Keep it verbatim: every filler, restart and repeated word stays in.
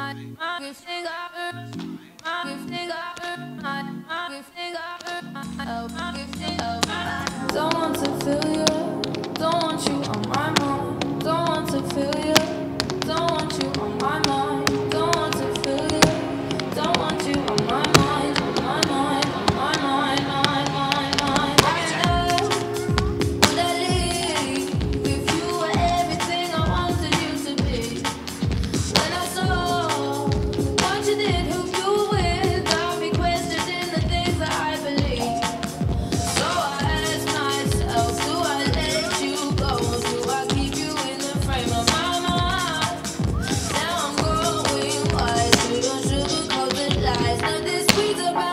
Don't want to feel you, don't want you on my mind. Don't want to feel you, don't want you on my mind. Don't want to feel you, don't want you on my mind, on my mind, on my mind, mind, mind, mind. I would I leave if you were everything I wanted you to be? When I saw what you did, who you were with, got me questioning the things that I believe. So I ask myself, do I let you go? Do I keep you in the frame of my mind? Now I'm growing wise, we don't sugarcoat the lies. Nothing sweet about